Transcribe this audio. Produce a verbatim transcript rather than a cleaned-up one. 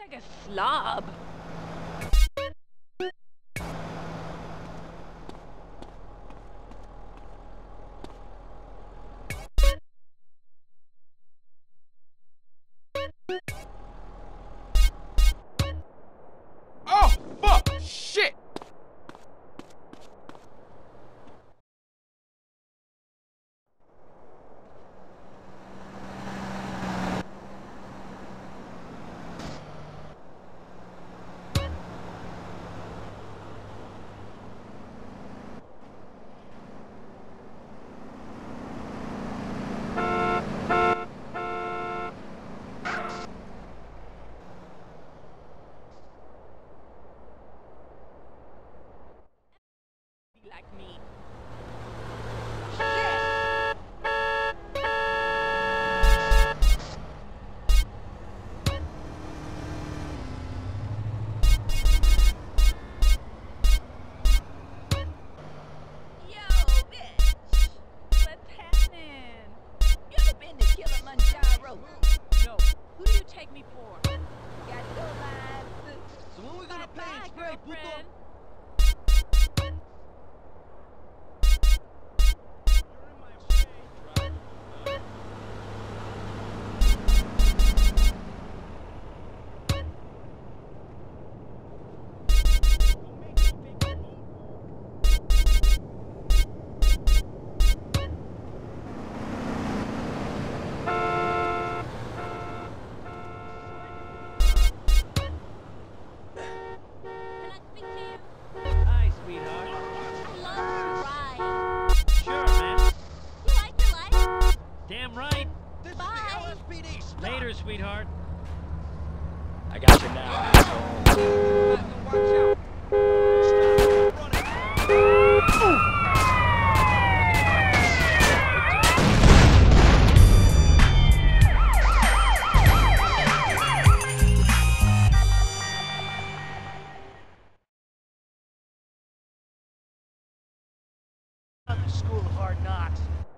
like a slob. Oh, fuck! Shit! Like me. Yo, bitch! What's happening? You ever been to Kilimanjaro? No. Who do you take me for? Got no lines. So when we gonna pay Bye, and spray, puto? girlfriend. Can I speak to you? Hi, sweetheart. I love your ride. Sure, man. You like your life? Damn right. This is Bye. the L S P D. Stop. Later, sweetheart. I got you now, asshole. Watch out. Stop running. The School of Hard Knocks.